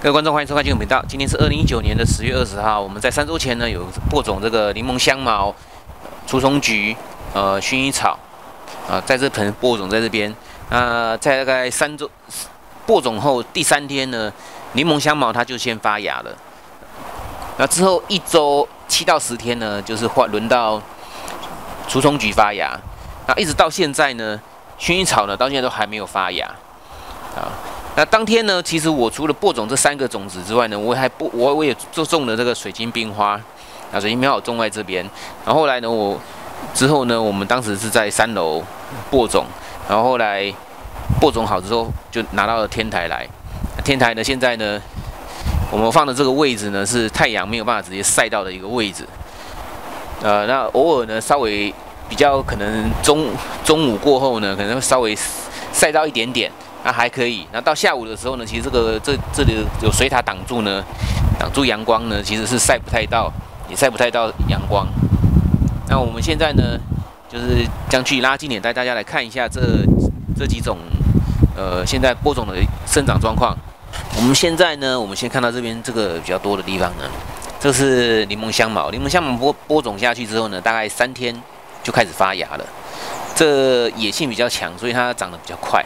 各位观众，欢迎收看金融频道。今天是2019年的10月20号，我们在3周前呢有播种这个柠檬香茅、除虫菊、薰衣草在这盆播种在这边。在大概3周播种后第3天呢，柠檬香茅它就先发芽了。那之后1周7到10天呢，就是轮到除虫菊发芽。那一直到现在呢，薰衣草呢到现在都还没有发芽那当天呢，其实我除了播种这3个种子之外呢，我也种了这个水晶冰花水晶冰花我种在这边。然后后来呢，我们当时是在3楼播种，然后后来播种好之后就拿到了天台来。天台呢，现在呢，我们放的这个位置呢是太阳没有办法直接晒到的一个位置。那偶尔呢，稍微比较可能中午过后呢，可能会稍微晒到一点点。还可以。那到下午的时候呢，其实这里有水塔挡住呢，挡住阳光呢，其实是晒不太到阳光。那我们现在呢，就是将距离拉近点，带大家来看一下这几种现在播种的生长状况。我们现在呢，我们先看到这边这个比较多的地方呢，这是柠檬香茅。柠檬香茅播种下去之后呢，大概3天就开始发芽了。这野性比较强，所以它长得比较快。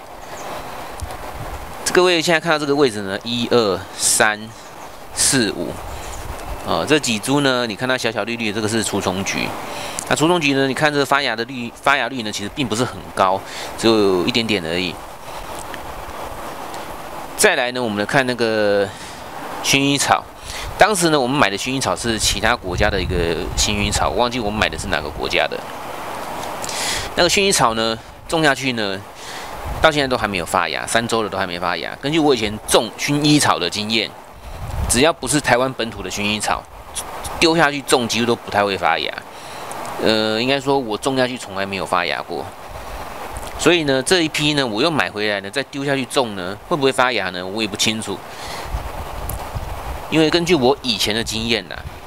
各位现在看到这个位置呢，1、2、3、4、5，这几株呢，你看它小小绿绿的，这个是除虫菊。那除虫菊呢，你看这个发芽率呢，其实并不是很高，只有一点点而已。再来呢，我们来看那个薰衣草。当时呢，我们买的薰衣草是其他国家的一个新薰衣草，我忘记我们买的是哪个国家的。那个薰衣草呢，种下去呢，到现在都还没有发芽，3周了都还没发芽。根据我以前种薰衣草的经验，只要不是台湾本土的薰衣草，丢下去种几乎都不太会发芽。应该说我种下去从来没有发芽过。所以呢，这一批呢，我又买回来呢，再丢下去种呢，会不会发芽呢？我也不清楚。因为根据我以前的经验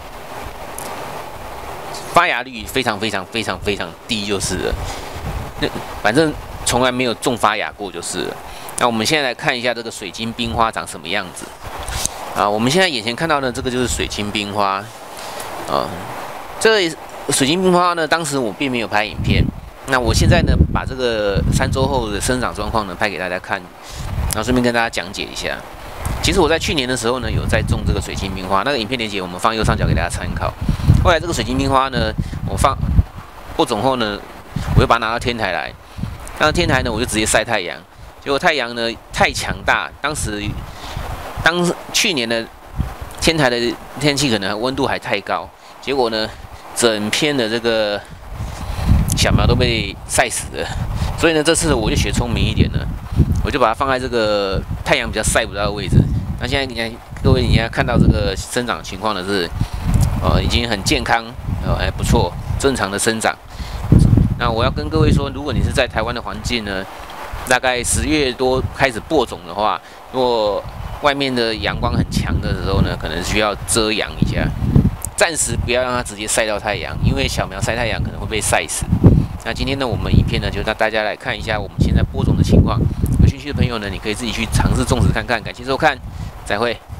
发芽率非常低就是了。反正从来没有种发芽过就是了。那我们现在来看一下这个水晶冰花长什么样子我们现在眼前看到的这个就是水晶冰花这个水晶冰花呢，当时我并没有拍影片。那我现在呢，把这个3周后的生长状况呢拍给大家看，然后顺便跟大家讲解一下。其实我在去年的时候呢，有在种这个水晶冰花，那个影片连结我们放右上角给大家参考。后来这个水晶冰花呢，我播种后呢，我又把它拿到天台来。那天台呢，我就直接晒太阳，结果太阳呢太强大，去年的天台的天气可能温度还太高，结果呢，整片的这个小苗都被晒死了。所以呢，这次我就学聪明一点了，我就把它放在这个太阳比较晒不到的位置。那现在各位你现在看到这个生长情况呢是，已经很健康，还不错，正常的生长。那我要跟各位说，如果你是在台湾的环境呢，大概10月多开始播种的话，如果外面的阳光很强的时候呢，可能需要遮阳一下，暂时不要让它直接晒到太阳，因为小苗晒太阳可能会被晒死。那今天呢，我们影片呢就让大家来看一下我们现在播种的情况。有兴趣的朋友呢，你可以自己去尝试种植看看。感谢收看，再会。